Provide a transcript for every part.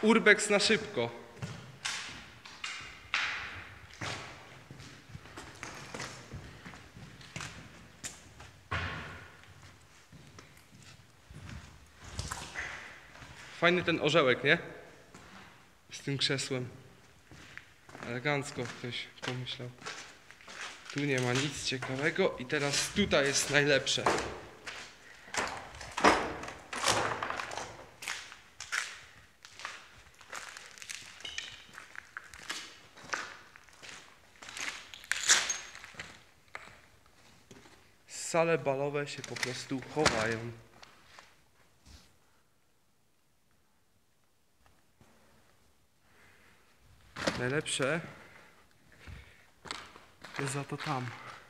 Urbex na szybko. Fajny ten orzełek, nie? Z tym krzesłem. Elegancko ktoś pomyślał. Tu nie ma nic ciekawego i teraz tutaj jest najlepsze. Sale balowe się po prostu chowają. Najlepsze jest za to tam.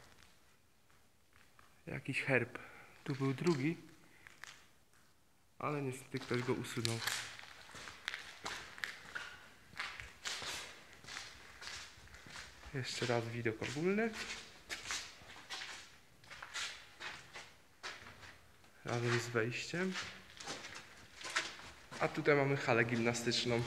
Jakiś herb. Tu był drugi, ale niestety ktoś go usunął. Jeszcze raz widok ogólny. Razem z wejściem. A tutaj mamy halę gimnastyczną.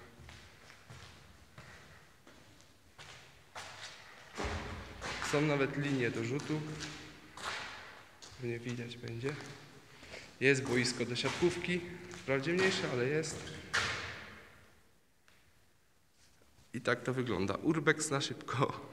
Są nawet linie do rzutu. Nie widać będzie. Jest boisko do siatkówki. Wprawdzie mniejsze, ale jest. I tak to wygląda. Urbex na szybko.